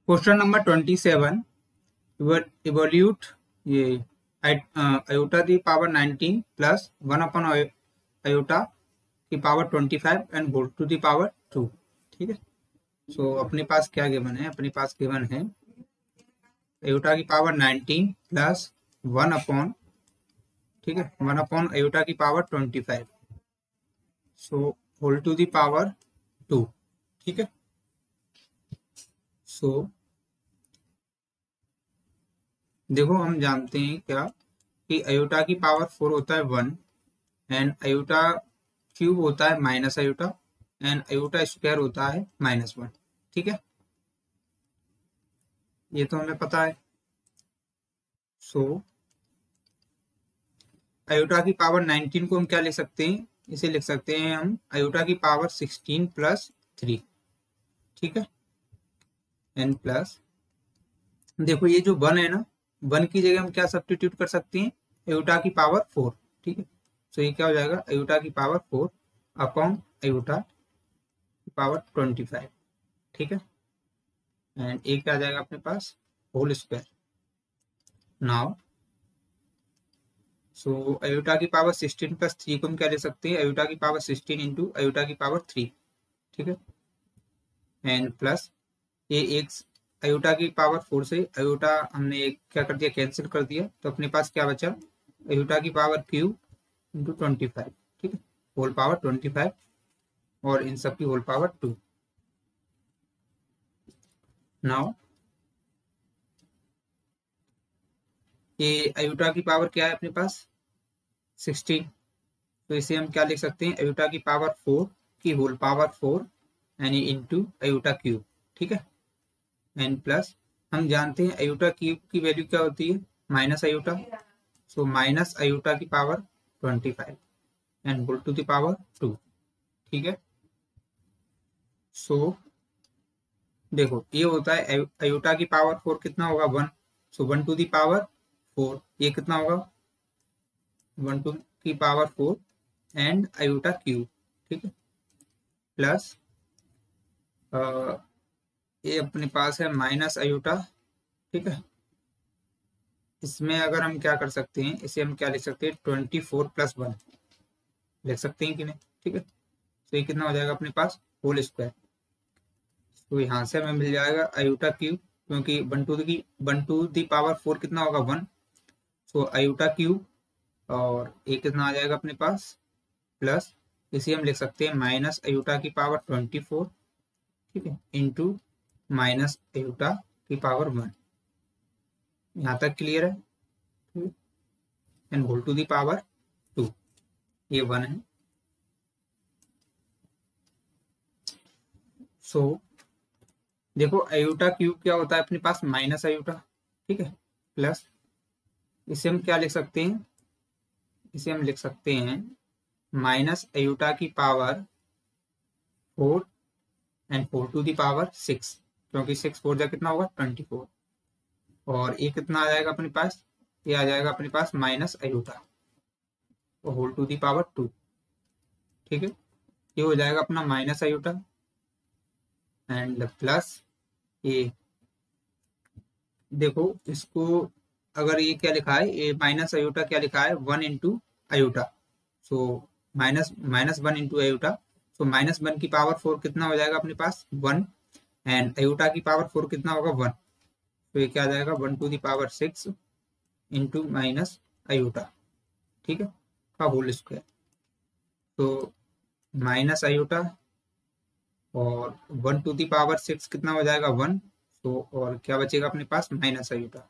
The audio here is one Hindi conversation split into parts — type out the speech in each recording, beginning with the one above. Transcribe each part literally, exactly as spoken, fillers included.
Question number twenty seven, evaluate ये iota the power nineteen plus one upon iota की power twenty five and whole to the power two. ठीक है, सो so, अपने पास क्या गिवन है? अपने पास गिवन है आयोटा की power nineteen plus one upon, ठीक है, वन अपॉन आयोटा की power twenty five, so whole to the power two. ठीक है, सो so, देखो हम जानते हैं क्या कि आयोटा की पावर फोर होता है वन एंड आयोटा क्यूब होता है minus iota and iota square होता है माइनस वन। ठीक है, ये तो हमें पता है। सो so, आयोटा की पावर नाइनटीन को हम क्या लिख सकते हैं? इसे लिख सकते हैं हम आयोटा की पावर सिक्सटीन प्लस थ्री। ठीक है, एन प्लस, देखो ये जो वन है ना, वन की जगह हम क्या सब्स्टिट्यूट कर सकते हैं? आयोटा की पावर फोर। ठीक है, तो ये क्या हो जाएगा? आयोटा की पावर फोर अपॉन आयोटा की पावर ट्वेंटी फाइव। ठीक है, एंड एक क्या आ जाएगा अपने पास? Whole square. Now so iota की पावर सिक्सटीन प्लस थ्री को हम क्या ले सकते हैं? आयोटा की पावर सिक्सटीन इंटू आयोटा की पावर थ्री। ठीक है, एंड प्लस ये एक आयोटा की पावर फोर से आयोटा हमने एक क्या कर दिया? कैंसिल कर दिया, तो अपने पास क्या बचा? आयोटा की power cube into twenty five. ठीक है, होल पावर ट्वेंटी फाइव और इन सब की होल पावर टू। नाउ ये आयोटा की पावर क्या है अपने पास? सिक्सटीन, तो इसे हम क्या लिख सकते हैं? आयोटा की पावर फोर की होल पावर फोर यानी इंटू आयोटा क्यूब। ठीक है, एंड प्लस हम जानते हैं आयोटा क्यूब की वैल्यू क्या होती है? Minus iota, so minus iota की power twenty five and whole to the power two. ठीक है, सो so, देखो ये होता है आयोटा की पावर फोर कितना होगा? One, so one to the power four, ये कितना होगा? वन टू की power four and iota cube. ठीक है, प्लस ये अपने पास है माइनस आयोटा। ठीक है, इसमें अगर हम क्या कर सकते हैं? इसे हम क्या लिख सकते हैं? ट्वेंटी फोर प्लस वन लिख सकते हैं कि नहीं? ठीक है, तो ये कितना हो जाएगा अपने पास? Whole square. तो यहाँ से हमें मिल जाएगा आयोटा क्यूब, क्योंकि वन टू की one to the power four कितना होगा? वन, सो आयोटा क्यूब और ये कितना आ जाएगा अपने पास? प्लस इसे हम लिख सकते हैं माइनस आयोटा की पावर ट्वेंटी फोर, ठीक है, इंटू माइनस आयोटा की पावर वन। यहाँ तक क्लियर है? And whole to the power two, ये वन है। सो so, देखो आयोटा क्यूब क्या होता है अपने पास? Minus iota. ठीक है, प्लस इसे हम क्या लिख सकते हैं? इसे हम लिख सकते हैं माइनस आयोटा की power four and four to the power six, क्योंकि सिक्स फोर जा कितना होगा? ट्वेंटी फोर, और ये कितना आ जाएगा अपने पास? ये आ जाएगा अपने पास माइनस आयोटा और whole to the power two. ठीक है, ये हो जाएगा अपना माइनस आयोटा एंड प्लस ये, देखो इसको अगर ये क्या लिखा है? ये माइनस आयोटा क्या लिखा है? One into iota, so minus minus one into iota, so minus one की पावर फोर कितना हो जाएगा अपने पास? वन, एंड आयोटा की पावर फोर कितना होगा? वन, तो ये क्या आ जाएगा? One to the power six into minus iota, ठीक है, का होल स्क्वायर। तो माइनस आयोटा और one to the power six कितना हो जाएगा? वन, तो और क्या बचेगा अपने पास? Minus iota.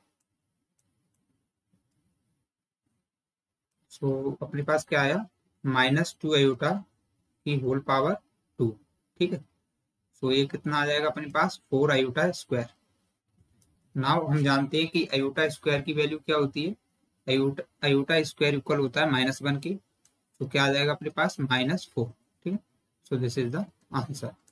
सो so, अपने पास क्या आया? माइनस टू आयोटा की होल पावर टू। ठीक है, सो so, ये कितना आ जाएगा अपने पास? Four iota square. नाउ हम जानते हैं कि आयोटा स्क्वायर की वैल्यू क्या होती है? आयोटा आयोटा स्क्वायर इक्वल होता है माइनस वन की, तो क्या आ जाएगा अपने पास? Minus four. ठीक है, so this is the answer.